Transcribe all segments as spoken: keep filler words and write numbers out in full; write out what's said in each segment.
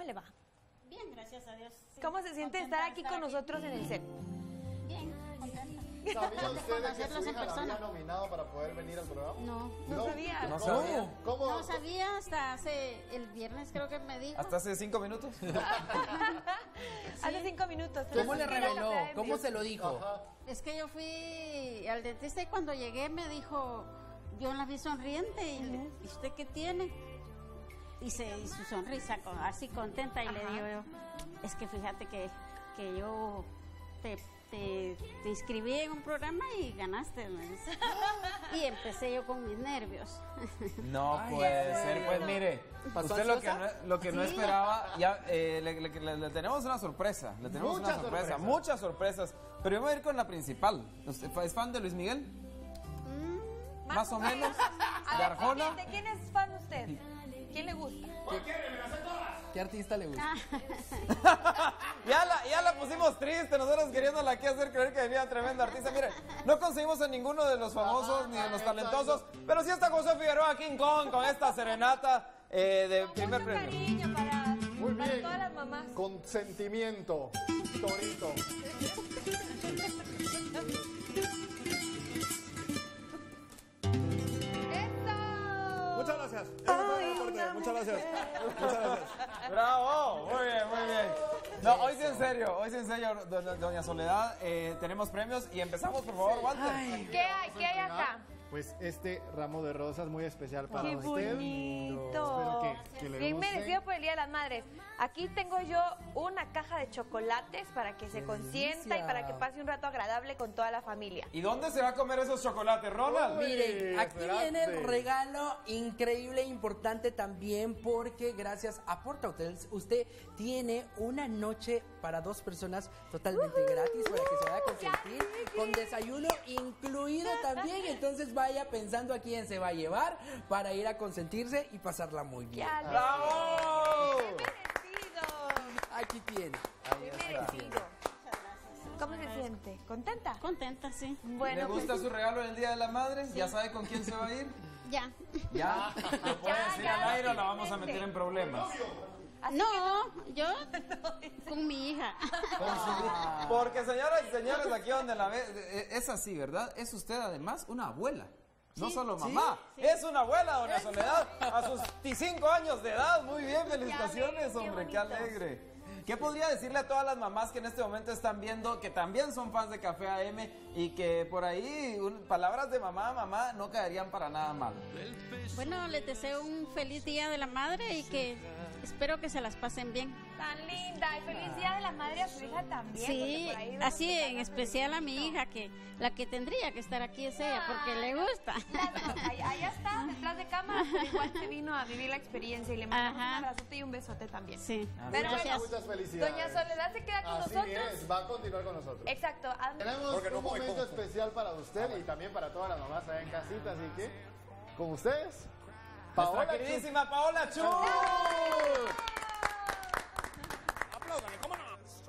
le va? Bien, gracias a Dios. Sí. ¿Cómo se siente estar aquí con nosotros en el set? Bien, contenta. ¿Sabía usted de que conocerlos su en hija la persona. había nominado para poder venir al programa? No. No sabía. No ¿Cómo? sabía. ¿Cómo? No sabía hasta hace el viernes, creo que me dijo. ¿Hasta hace cinco minutos? Hace cinco minutos. ¿Cómo le Pero es que era reveló? café de ¿Cómo Dios. se lo dijo? Ajá. Es que yo fui al dentista y cuando llegué me dijo, yo la vi sonriente y le, ¿y usted qué tiene? Y, se, y su sonrisa con- así contenta y Ajá. le digo yo, es que fíjate que, que yo te, te, te inscribí en un programa y ganaste. Me dice. Y empecé yo con mis nervios. No Ay, puede ¿en ser. serio? Pues mire, ¿Pasó usted lo que, ansiosa? no, lo que no Sí. esperaba, ya eh, le, le- le- le tenemos una sorpresa. Le tenemos Muchas una sorpresa, sorpresas. muchas sorpresas. Pero yo me voy a ir con la principal. ¿Usted es fan de Luis Miguel? Mm, Más o menos. A ¿De ver, Arjona? ¿de quién es fan usted? ¿Quién le gusta? ¿Qué artista le gusta? Ya la, ya la pusimos triste, nosotros queriéndola aquí hacer creer que venía tremenda artista. Miren, no conseguimos a ninguno de los famosos ni de los talentosos, pero sí está José Figueroa King Kong con esta serenata eh, de primer Mucho premio. cariño para, Muy para bien. todas las mamás. Con sentimiento. Torito. ¡Eso! Muchas gracias. Ese fue el reporte. Muchas gracias. Muchas gracias. Bravo, muy bien, muy bien. No, hoy sí en serio, hoy sí en serio, do- doña Soledad, eh, tenemos premios y empezamos, por favor, Walter. ¿Qué hay? ¿Qué hay acá? Pues este ramo de rosas muy especial para ¡Qué usted. bonito! Espero que, que le Bien guste. merecido por el Día de las Madres. Aquí tengo yo una caja de chocolates para que se consienta y delicia. para que pase un rato agradable con toda la familia. ¿Y dónde se va a comer esos chocolates, Ronald? Uy. Miren, aquí espérate. viene el regalo increíble e importante también porque gracias a Porta Hotels usted tiene una noche para dos personas totalmente gratis para que se vaya a consentir con desayuno incluido también. Entonces vaya pensando a quién se va a llevar para ir a consentirse y pasarla muy bien. ¡Ya ¡Bravo! merecido! Aquí tiene. ¡Qué merecido! ¿Cómo se siente? ¿Contenta? contenta, sí. Bueno, ¿Le gusta pues, su regalo en el Día de la Madre? ¿Ya sabe con quién se va a ir? Ya. ¿Ya? ¿Lo puede Ya, decir ya, al aire o la vamos a simplemente. meter en problemas? así No, yo con mi hija. Porque señoras y señores, aquí donde la ve, eh, es así, ¿verdad? Es usted además una abuela. No solo mamá, es una abuela, doña Soledad, a sus veinticinco años de edad. Muy bien, felicitaciones, qué hombre, qué bonito. alegre. ¿Qué podría decirle a todas las mamás que en este momento están viendo, que también son fans de Café A M y que por ahí un- palabras de mamá, mamá no caerían para nada mal? Bueno, les deseo un feliz Día de la Madre y que espero que se las pasen bien. tan linda. Y feliz Día de la Madre a su hija también. Sí, porque por ahí nos así están en dando especial a el mi besito. hija, que la que tendría que estar aquí es ella, porque le gusta. Allá, allá está, detrás de cámara, pero igual se vino a vivir la experiencia y le mandamos Ajá. un abrazote y un besote también. Sí, Pero gracias. Muchas felicidades. Doña Soledad se queda con Así nosotros. es, va a continuar con nosotros. Exacto. Anda- Tenemos Porque no un voy momento con- especial para usted y también para todas las mamás allá en casita, así que con ustedes, Nuestra Paola queridísima Paola Chu. Apláudale, ¿cómo no?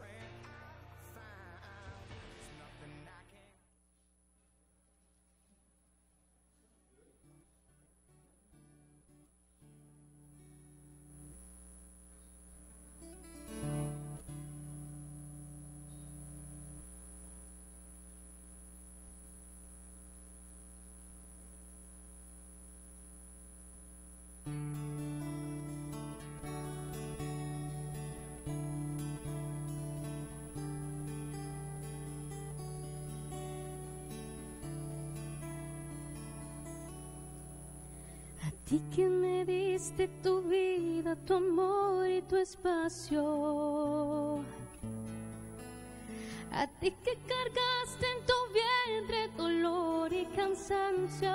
A ti que me diste tu vida, tu amor y tu espacio. A ti que cargaste en tu vientre dolor y cansancio.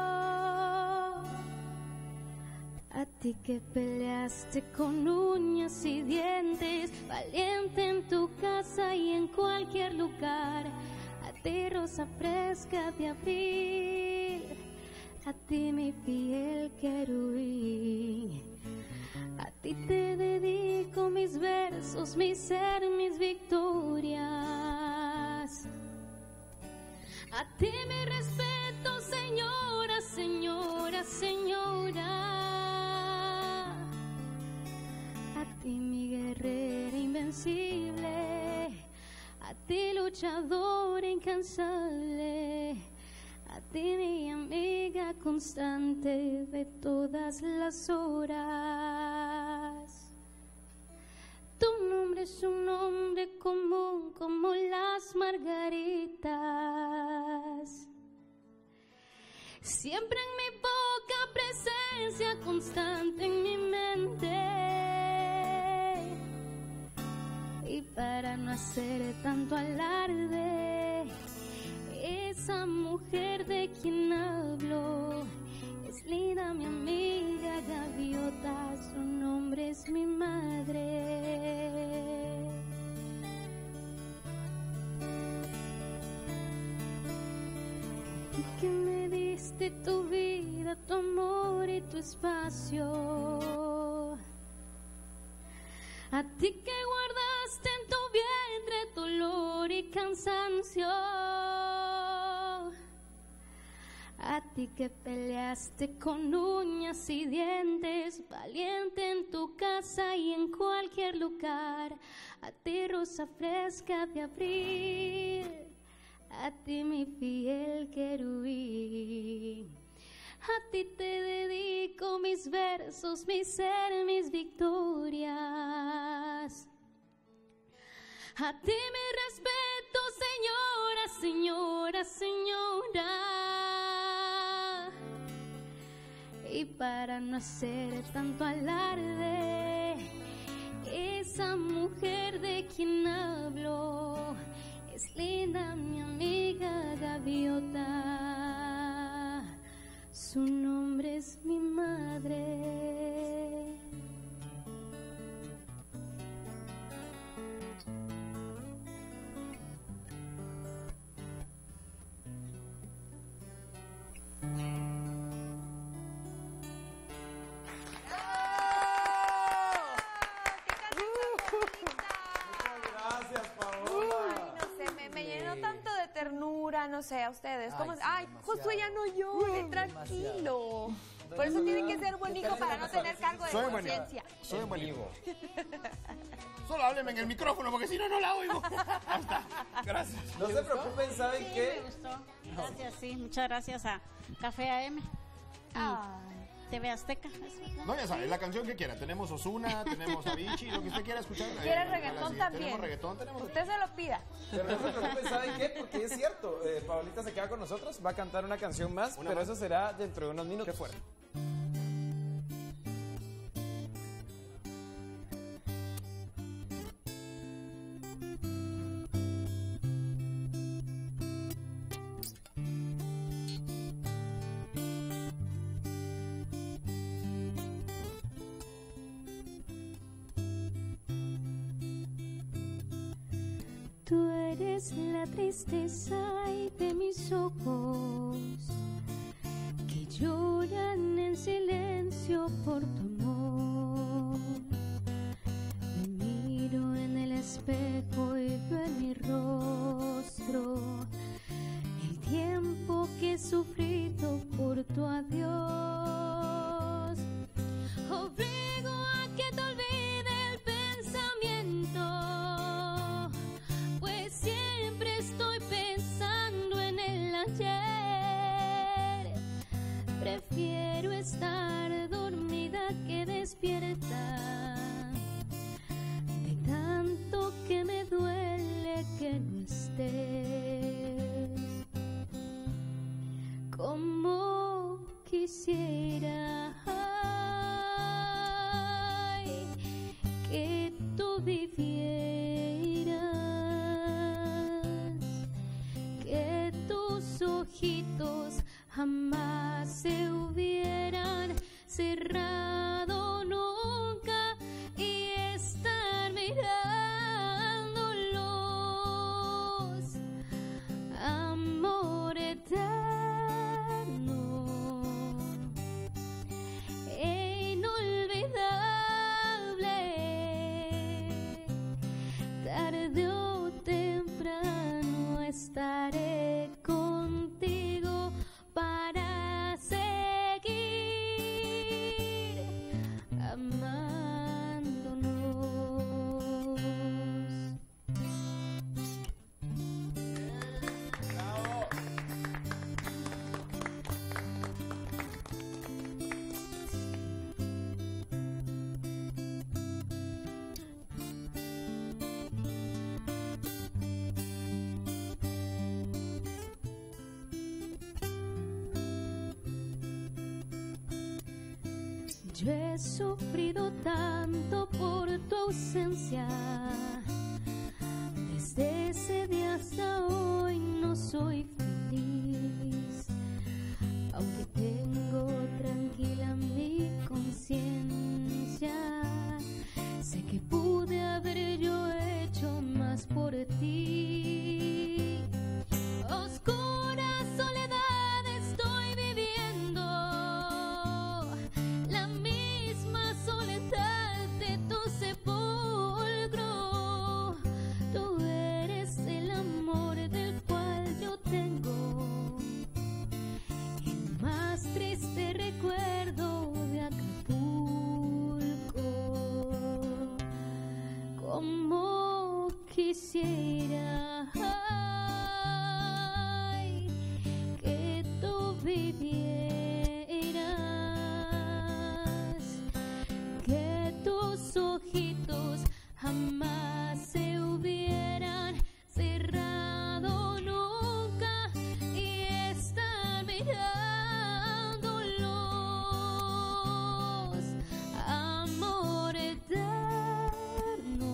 A ti que peleaste con uñas y dientes, valiente en tu casa y en cualquier lugar. A ti rosa fresca de abril, a ti mi fiel querubín. A ti te dedico mis versos, mi ser, mis victorias. A ti mi respeto, señora, señora, señora. A ti mi invencible, a ti luchadora incansable, a ti mi amiga constante de todas las horas. Tu nombre es un nombre común como las margaritas. Siempre en mi boca, presencia constante en mi mente. Y para no hacer tanto alarde, esa mujer de quien hablo es linda, mi amiga gaviota, su nombre es mi madre. Y que me diste tu vida, tu amor y tu espacio. A ti que guardaste en tu vientre dolor y cansancio. A ti que peleaste con uñas y dientes, valiente en tu casa y en cualquier lugar. A ti rosa fresca de abril, a ti mi fiel querubín. A ti te dedico mis versos, mi ser, mis victorias. A ti mi respeto, señora, señora, señora. Y para no hacer tanto alarde, esa mujer de quien hablo es linda, mi amiga gaviota. Su nombre es mi madre. Ternura, no sé, a ustedes. ¿Cómo? Ay, sí, Ay justo ella no llore, tranquilo. Por eso tiene que ser buen hijo para no tener cargo de conciencia. Soy buen hijo. Solo hábleme en el micrófono porque si no, no la oigo. Basta. Gracias. No se preocupen, ¿saben Sí, qué? me gustó. Gracias, sí. Muchas gracias a Café A M. Ay. T V Azteca. ¿Es verdad? No, ya sabes, la canción que quiera. Tenemos Ozuna, tenemos Avicii, lo que usted quiera escuchar. ¿Quiere eh, reggaetón sí, también? Tenemos reggaetón, tenemos Usted se lo pida. Pero no se preocupen, ¿saben qué? Porque es cierto, eh, Paolita se queda con nosotros, va a cantar una canción más, Una pero más. eso será dentro de unos minutos. Qué fuerte. Tú eres la tristeza y de mis ojos que lloran en silencio por tu amor. Me miro en el espejo y veo en mi rostro el tiempo que he sufrido por tu adiós. Obligo a que te olvide el pensamiento, pues siempre estoy pensando en el ayer. Prefiero estar dormida que despierta, de tanto que me duele que no estés. Como quisiera ay, que tú vivieras, que tus ojitos jamás se hubieran cerrado nunca y estar mirándolos, amor eterno e inolvidable. Tarde o temprano estaré contigo para seguir Yo he sufrido tanto por tu ausencia. Desde ese día hasta hoy no soy feliz. Aunque tengo tranquila mi conciencia, sé que pude haber yo hecho más por ti. Oscura soledad estoy viviendo, la misma soledad de tu sepulcro. Tú eres el amor del cual yo tengo el más triste recuerdo de Acapulco. Como quisiera ay, que tú vivieras, que tus ojitos jamás se hubieran cerrado nunca y estar mirándolos, amor eterno,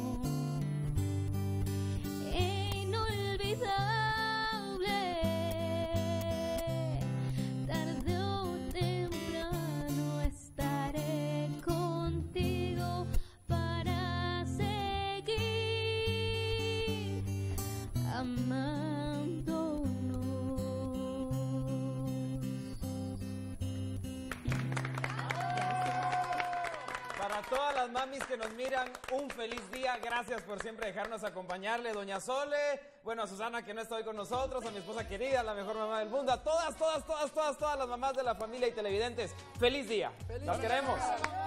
inolvidable. Tarde o temprano estaré contigo para seguir amándonos. Para todas las mamis que nos miran, un feliz día. Gracias por siempre dejarnos acompañarle. Doña Sole, bueno, a Susana que no está hoy con nosotros, a mi esposa querida, la mejor mamá del mundo, a todas, todas, todas, todas, todas las mamás de la familia y televidentes. Feliz día. Las queremos.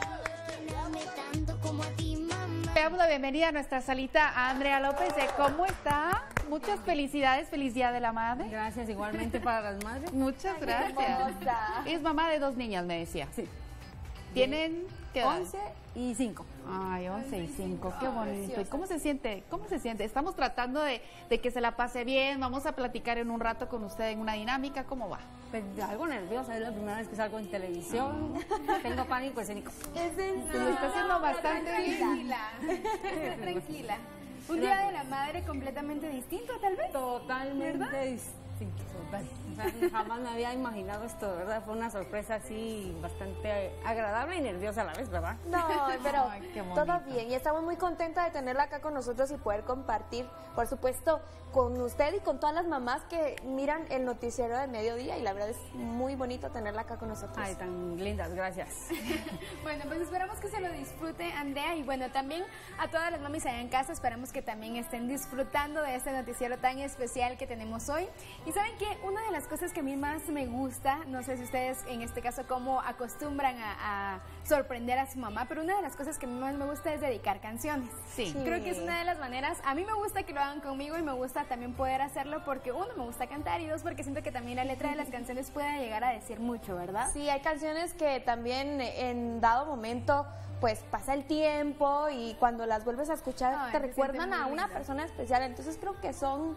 Le damos la bienvenida a nuestra salita a Andrea López de ¿cómo está? Muchas felicidades, feliz día de la madre. Gracias, igualmente para las madres. Muchas gracias. Es mamá de dos niñas, me decía. Sí. ¿Tienen qué edad? once y cinco. Ay, once y cinco, qué bonito. ¿Y cómo se siente? ¿Cómo se siente? Estamos tratando de, de que se la pase bien, vamos a platicar en un rato con usted en una dinámica, ¿cómo va? Pues algo nerviosa, es la primera vez que salgo en televisión. Tengo pánico escénico. Es en Se lo está haciendo bastante tranquila. Esté tranquila. Un día de la madre completamente distinto, tal vez. Totalmente ¿verdad? distinto. Total. O sea, jamás me había imaginado esto, ¿verdad? Fue una sorpresa así bastante agradable y nerviosa a la vez, ¿verdad? No, pero Ay, qué todo bonito. bien y estamos muy contentas de tenerla acá con nosotros y poder compartir, por supuesto, con usted y con todas las mamás que miran el noticiero de mediodía y la verdad es muy bonito tenerla acá con nosotros. Ay, tan lindas, gracias. Bueno, pues esperamos que se lo disfrute, Andrea, y bueno, también a todas las mamis allá en casa, esperamos que también estén disfrutando de este noticiero tan especial que tenemos hoy. Y ¿saben qué? Una de las cosas que a mí más me gusta, no sé si ustedes en este caso cómo acostumbran a, a sorprender a su mamá, pero una de las cosas que a mí más me gusta es dedicar canciones. Sí. Creo que es una de las maneras, a mí me gusta que lo hagan conmigo y me gusta también poder hacerlo porque uno, me gusta cantar y dos, porque siento que también la letra de las canciones puede llegar a decir mucho, ¿verdad? Sí, hay canciones que también en dado momento pues pasa el tiempo y cuando las vuelves a escuchar Ay, te se recuerdan sienten a muy una lindas. persona especial, entonces creo que son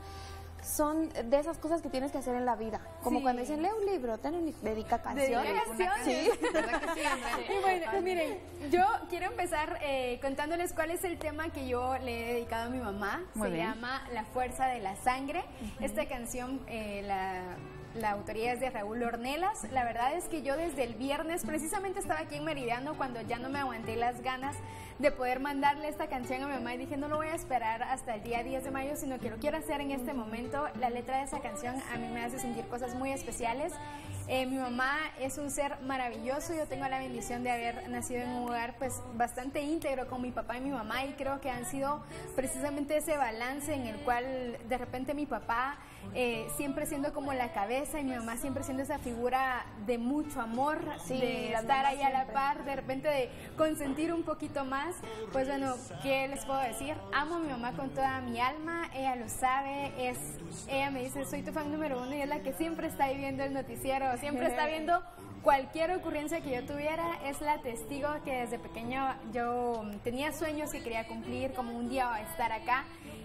son de esas cosas que tienes que hacer en la vida, como Sí. cuando dicen lee un libro, ten un, dedica canciones. Dedica canciones. Sí. ¿Verdad que sí, Andrea? Y bueno, pues miren, yo quiero empezar eh, contándoles cuál es el tema que yo le he dedicado a mi mamá. Muy Se bien. llama La Fuerza de la Sangre. Esta canción, eh, la, la autoría es de Raúl Ornelas. La verdad es que yo desde el viernes, precisamente estaba aquí en Meridiano, cuando ya no me aguanté las ganas de poder mandarle esta canción a mi mamá y dije, no lo voy a esperar hasta el día diez de mayo, sino que lo quiero hacer en este momento. La letra de esa canción a mí me hace sentir cosas muy especiales. Eh, mi mamá es un ser maravilloso, yo tengo la bendición de haber nacido en un hogar pues bastante íntegro con mi papá y mi mamá y creo que han sido precisamente ese balance en el cual de repente mi papá eh, siempre siendo como la cabeza y mi mamá siempre siendo esa figura de mucho amor, Sí, de las estar mamás ahí a la siempre. par, de repente de consentir un poquito más. Pues bueno, ¿qué les puedo decir? Amo a mi mamá con toda mi alma, ella lo sabe, es, ella me dice, soy tu fan número uno y es la que siempre está ahí viendo el noticiero, siempre está viendo cualquier ocurrencia que yo tuviera, es la testigo que desde pequeño yo tenía sueños que quería cumplir, como un día estar acá.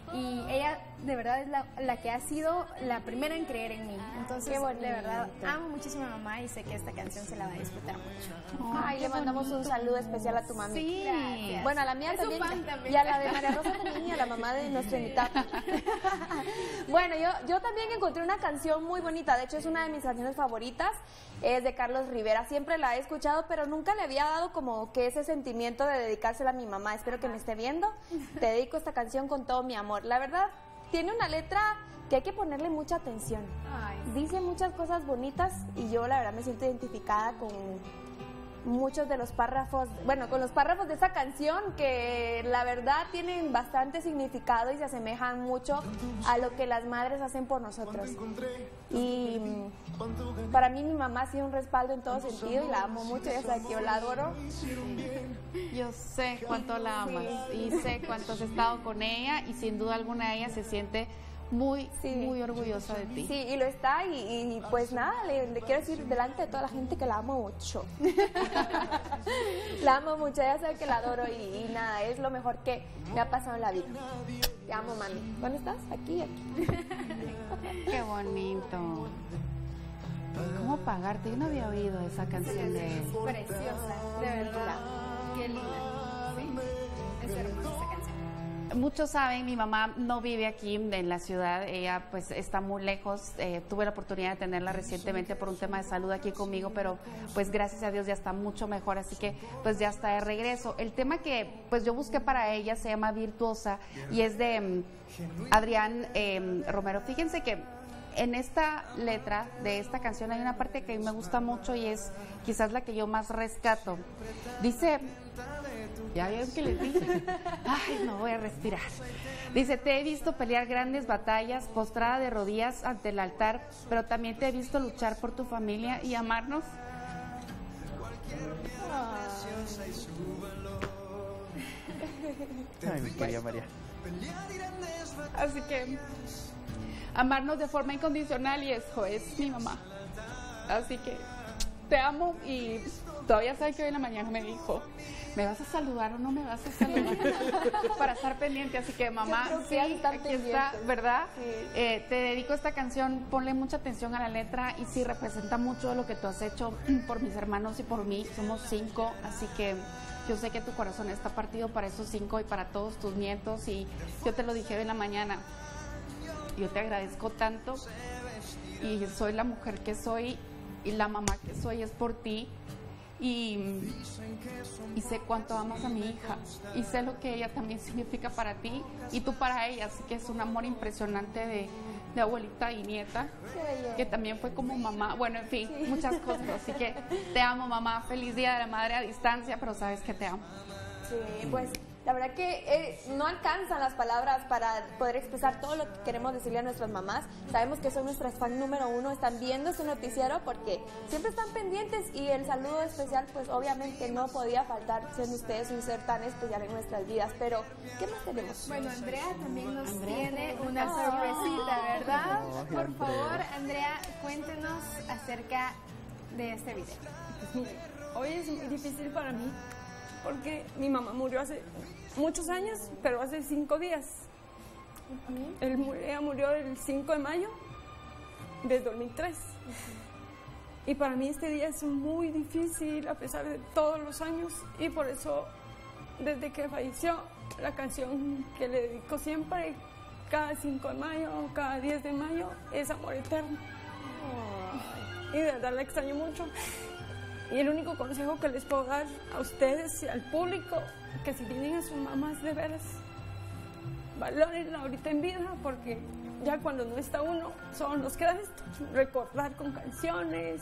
y ella de verdad es la, la que ha sido la primera en creer en mí. Entonces, Qué bonito. de verdad, amo muchísimo a mamá y sé que esta canción se la va a disfrutar mucho. Ay, le mandamos un saludo especial a tu mami. Sí. Gracias. Bueno, a la mía Es su también, fan también. y a la de María Rosa también, y a la mamá de nuestra invitada. Bueno, yo, yo también encontré una canción muy bonita, de hecho es una de mis canciones favoritas, es de Carlos Rivera, siempre la he escuchado, pero nunca le había dado como que ese sentimiento de dedicársela a mi mamá, espero que me esté viendo, te dedico esta canción con todo mi amor. La verdad, tiene una letra que hay que ponerle mucha atención, Ay, dice muchas cosas bonitas y yo la verdad me siento identificada con muchos de los párrafos, bueno, con los párrafos de esa canción que la verdad tienen bastante significado y se asemejan mucho a lo que las madres hacen por nosotros. Y mm, para mí mi mamá ha sido un respaldo en todo sentido y la amo mucho, ya sabes que yo la adoro. Yo sé cuánto la amas y sé cuánto has estado con ella y sin duda alguna ella se siente muy, Sí. muy orgullosa de ti. Sí, y lo está y, y, pues nada, le, le quiero decir delante de toda la gente que la amo mucho. La amo mucho, ya sabe que la adoro y, y nada, es lo mejor que me ha pasado en la vida. Te amo, mami. ¿Dónde estás? Aquí, aquí. Qué bonito. ¿Cómo pagarte? Yo no había oído esa canción de él. preciosa, de verdad. Qué linda. Sí. Es hermosa esa canción. Muchos saben, mi mamá no vive aquí en la ciudad, ella pues está muy lejos, eh, tuve la oportunidad de tenerla recientemente por un tema de salud aquí conmigo, pero pues gracias a Dios ya está mucho mejor, así que pues ya está de regreso. El tema que pues yo busqué para ella se llama Virtuosa y es de um, Adrián eh, Romero. Fíjense que en esta letra de esta canción hay una parte que me gusta mucho y es quizás la que yo más rescato. Dice... ¿Ya vieron que les dije? Ay, no voy a respirar. Dice, te he visto pelear grandes batallas, postrada de rodillas ante el altar, pero también te he visto luchar por tu familia y amarnos. Ay, mi querida María. Así que, amarnos de forma incondicional y eso es mi mamá. Así que, te amo y todavía sabe que hoy en la mañana me dijo, ¿me vas a saludar o no me vas a saludar? Para estar pendiente, así que mamá, sí, aquí está, ¿verdad? Sí. Eh, te dedico esta canción, ponle mucha atención a la letra y sí, representa mucho lo que tú has hecho por mis hermanos y por mí, somos cinco, así que yo sé que tu corazón está partido para esos cinco y para todos tus nietos y yo te lo dije hoy en la mañana, yo te agradezco tanto y soy la mujer que soy y la mamá que soy es por ti. Y, y sé cuánto amas a mi hija y sé lo que ella también significa para ti y tú para ella, así que es un amor impresionante de, de abuelita y nieta, que también fue como mamá, bueno, en fin, muchas cosas, así que te amo, mamá, feliz Día de la Madre a distancia, pero sabes que te amo. Sí, pues la verdad que eh, no alcanzan las palabras para poder expresar todo lo que queremos decirle a nuestras mamás. Sabemos que son nuestras fan número uno, están viendo este noticiero porque siempre están pendientes y el saludo especial pues obviamente no podía faltar siendo ustedes un ser tan especial en nuestras vidas. Pero, ¿qué más tenemos? Bueno, Andrea también nos tiene una sorpresita, ¿verdad? Por favor, Andrea, cuéntenos acerca de este video. Pues mire, hoy es muy difícil para mí porque mi mamá murió hace muchos años, pero hace cinco días. Él murió, ella murió el cinco de mayo del dos mil tres. Y para mí este día es muy difícil a pesar de todos los años y por eso desde que falleció la canción que le dedico siempre, cada cinco de mayo, cada diez de mayo, es Amor Eterno. Y de verdad la extraño mucho. Y el único consejo que les puedo dar a ustedes y al público, que si tienen a sus mamás de veras, valórenla ahorita en vida, porque ya cuando no está uno, solo nos queda esto, recordar con canciones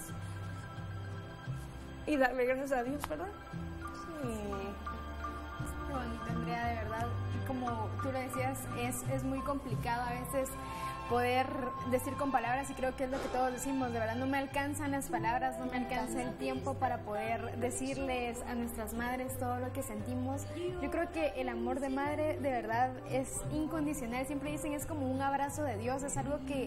y darle gracias a Dios, ¿verdad? Sí. Qué bonito, Andrea, de verdad. Como tú lo decías, es, es muy complicado a veces poder decir con palabras y creo que es lo que todos decimos, de verdad no me alcanzan las palabras, no me alcanza el tiempo para poder decirles a nuestras madres todo lo que sentimos. Yo creo que el amor de madre de verdad es incondicional, siempre dicen es como un abrazo de Dios, es algo que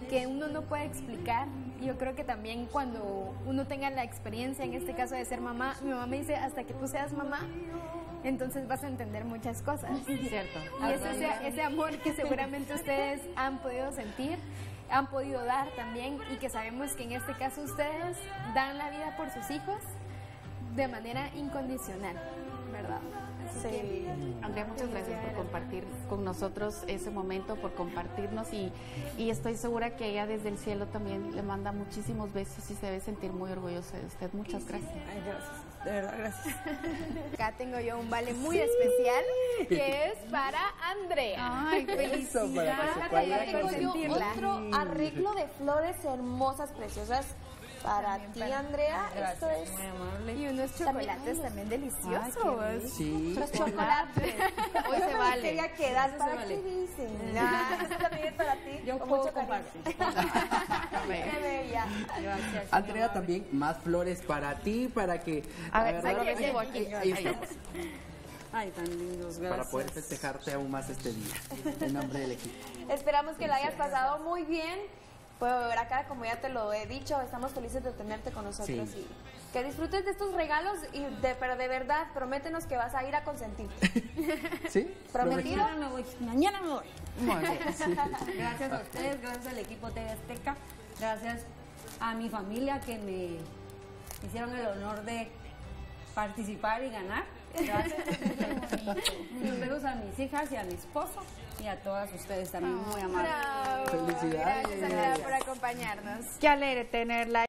que uno no puede explicar. Yo creo que también cuando uno tenga la experiencia, en este caso de ser mamá, mi mamá me dice, hasta que tú seas mamá, entonces vas a entender muchas cosas. Cierto. Y es ese, ese amor que seguramente ustedes han podido sentir, han podido dar también, y que sabemos que en este caso ustedes dan la vida por sus hijos de manera incondicional, ¿verdad? Así Sí. que, Andrea, muchas gracias por compartir con nosotros ese momento, por compartirnos, y, y estoy segura que ella desde el cielo también le manda muchísimos besos y se debe sentir muy orgullosa de usted. Muchas gracias. Ay, gracias, de verdad, gracias. acá tengo yo un vale muy especial que es para Andrea. Ay, Eso, para que se Felicidades. vaya a Tengo yo consentirla. otro arreglo de flores hermosas, preciosas para ti, Andrea. Esto es Muy amable. Y unos chocolates también deliciosos. Sí. los chocolates. Hoy se vale. Quería quedar Eso se para vale. qué dicen. Nah, esto también es para ti. Yo con puedo mucho cariño. compartir. Qué bella. Gracias. Andrea, también más flores para ti, para que... A ver, agarrar- solo les llevo aquí. Ahí, ahí estamos, Ay, tan lindos, gracias. para poder festejarte aún más este día, en nombre del equipo. Esperamos que la hayas pasado muy bien. Puedo ver acá, como ya te lo he dicho, estamos felices de tenerte con nosotros Sí. y que disfrutes de estos regalos, y de, pero de verdad, prométenos que vas a ir a consentir. ¿Sí? ¿Prometido? Mañana me voy, mañana me voy. Muy bien, sí. Gracias a ustedes, gracias al equipo T V Azteca, gracias a mi familia que me hicieron el honor de participar y ganar. Gracias. Mis besos a mis hijas y a mi esposo y a todas ustedes también, muy amables. Bravo. Felicidades. Gracias, Andrea, por acompañarnos. Qué alegre tenerla.